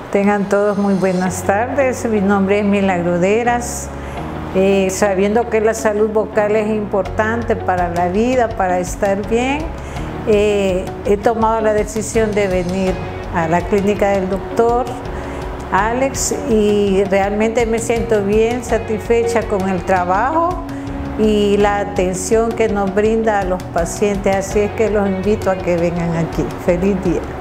Tengan todos muy buenas tardes. Mi nombre es Milagro Deras. Sabiendo que la salud vocal es importante para la vida, para estar bien, he tomado la decisión de venir a la clínica del doctor Alex y realmente me siento bien satisfecha con el trabajo y la atención que nos brinda a los pacientes, así es que los invito a que vengan aquí. Feliz día.